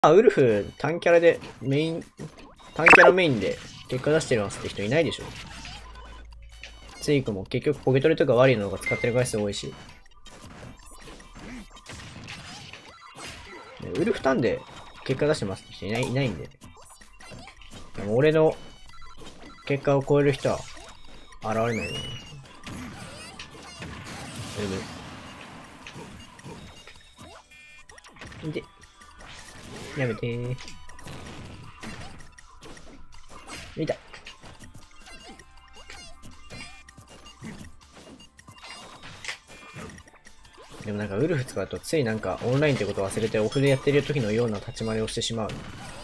あ、ウルフ、単キャラで、単キャラメインで結果出してるますって人いないでしょ。ツイクも結局ポケトレとかワリーの方が使ってる回数多いし。ウルフタンで結果出してますって人いないんで。でも俺の結果を超える人は現れないよね。で、やめてー。見た。でもなんかウルフ使うとついなんかオンラインってことを忘れてオフでやってる時のような立ち回りをしてしまう。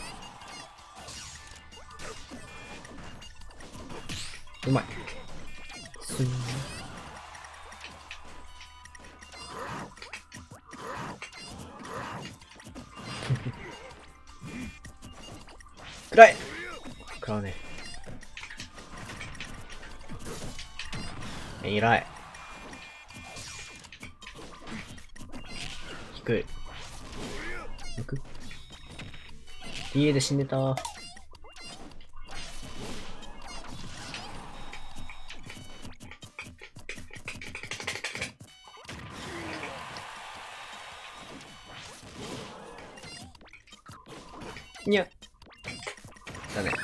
うまい。くらい食らうね。偉い。低い。行く ?DA で死んでた。にゃ。ダメ。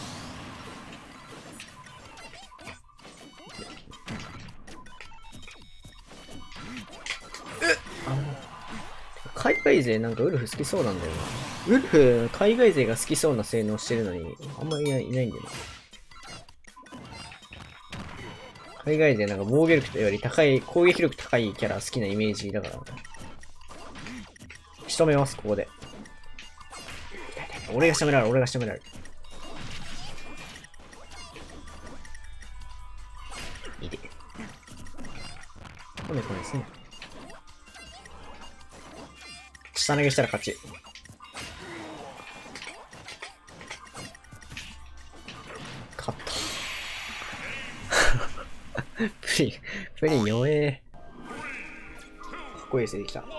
海外勢なんかウルフ好きそうなんだよな。ウルフ、海外勢が好きそうな性能してるのに、あんまりいないんだよな。海外勢なんか防御力より高い、攻撃力高いキャラ好きなイメージだから。仕留めます、ここで。俺が仕留められる、俺が仕留められる。いて。これですね。下投げしたら勝ち。勝った。プリン弱え。かっこいい線できた。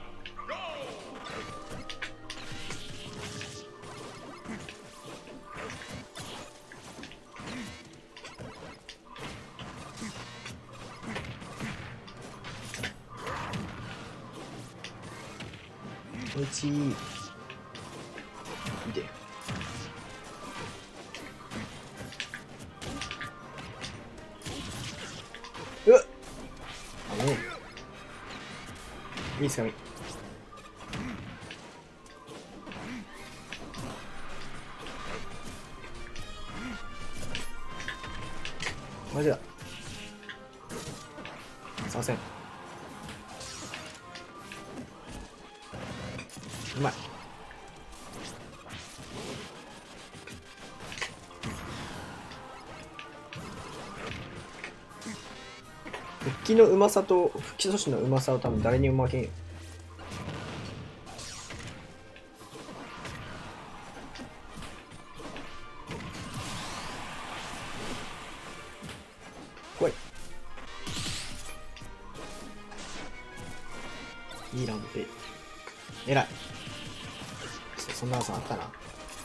おいちー。見て。うっ。あ、もう。いいっすかみ。マジだ。すいません。うまい。復帰のうまさと復帰阻止のうまさは多分誰にも負けんよ。来い。いいランペ。えらい。そんな技あったな。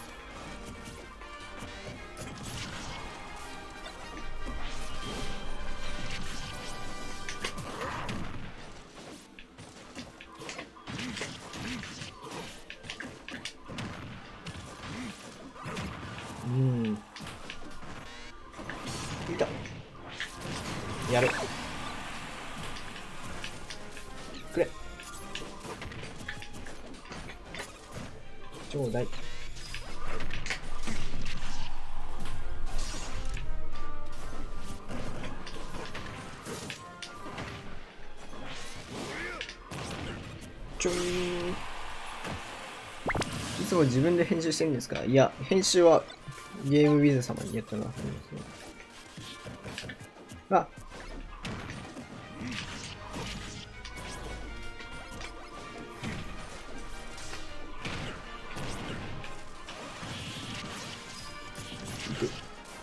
いた。やる。くれ。ちょうだい。ちょいー。いつも自分で編集してるんですか？いや、編集はゲームビズ様にやってもらってるんですよ。あ、いく。いく。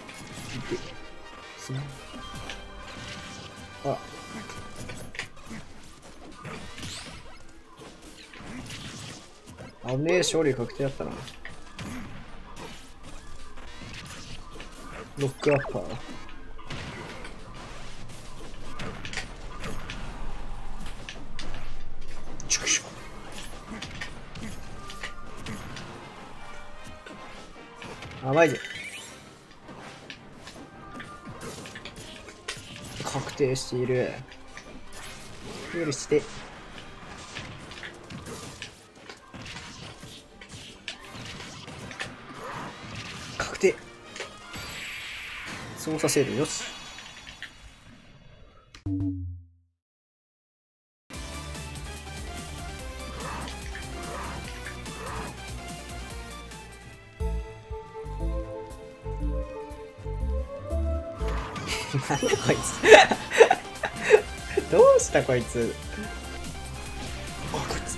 すまん。あ。あ危ねえ、勝利確定だったな。ロックアッパー。甘いぜ。確定している。許して。確定。そうさせる。よし。なんだこいつどうしたこいつ。あ、こいつ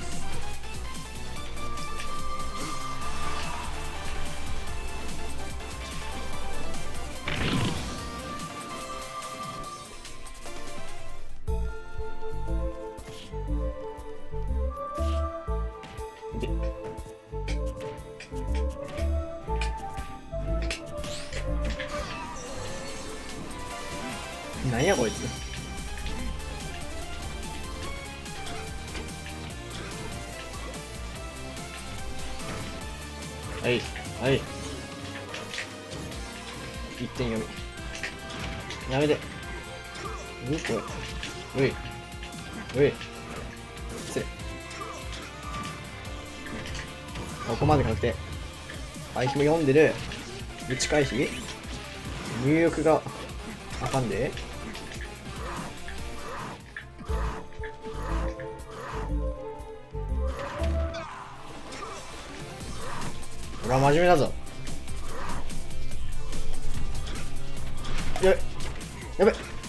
でなんやこいつ。はいはい1点読みやめて。おいおい失礼。ここまで確定。回避も読んでる。打ち回避入力があかんで。俺は真面目だぞ。やべ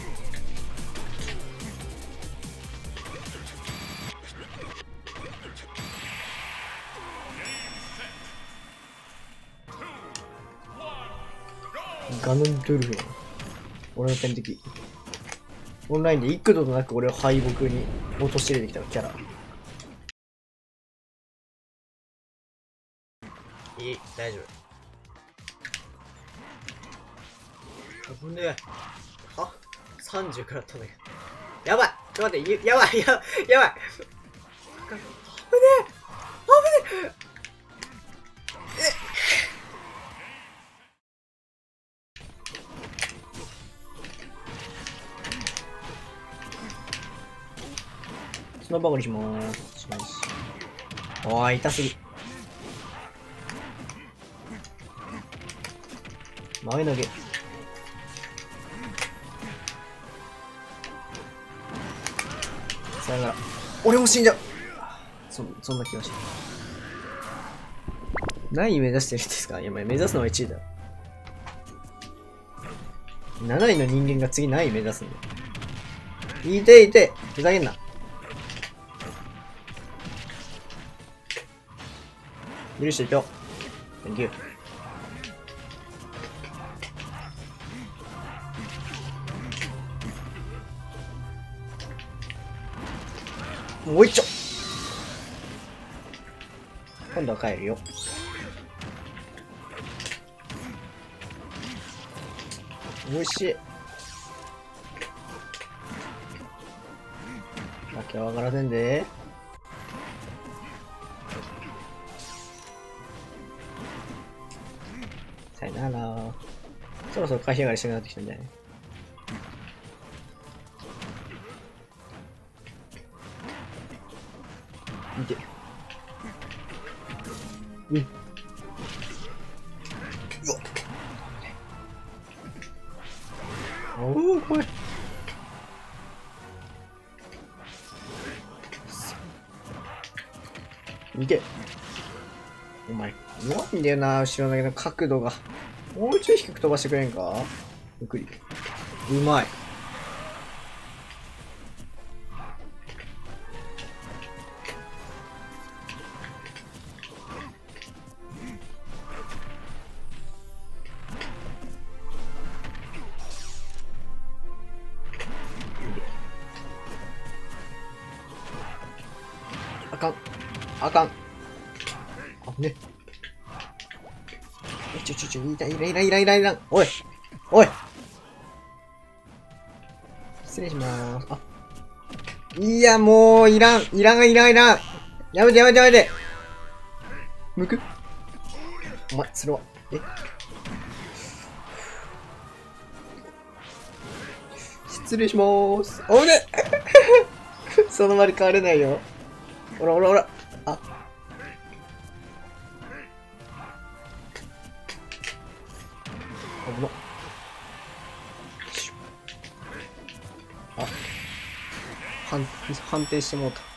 ガノンドゥルフィン。俺の天敵。オンラインで幾度となく俺を敗北に陥れてきたキャラ。いい、大丈夫。ほんで、あ、30からだったんだけど。やばい、ちょっと待って、やばい。危ねえ危ねえ。スノーバーグにしまーす。おーい、痛すぎ。前投げ。さよなら。俺も死んじゃう。そんな気がした。何位目指してるんですか。いや、目指すのは1位だ。7位の人間が次何位目指すんだよ。いて、ふざけんな。許していこう。Thank you。もう一丁。今度は帰るよ。おいしい。だけは上がらせんで。さよなら。そろそろ回避上がりしたくなってきたんじゃない。見て。よっ。おお、怖い。見て。お前、弱いんだよな、後ろ投げの角度が。もうちょい低く飛ばしてくれんか。ゆっくり。うまい。あかん。あかん。 ね。いらん。おい失礼しまーす。あ。いや、もう、いらん。やめて。むくお前、それは、失礼しまーす。おいでその場で変われないよ。ほら。あ。危な。あ。判定してもうた。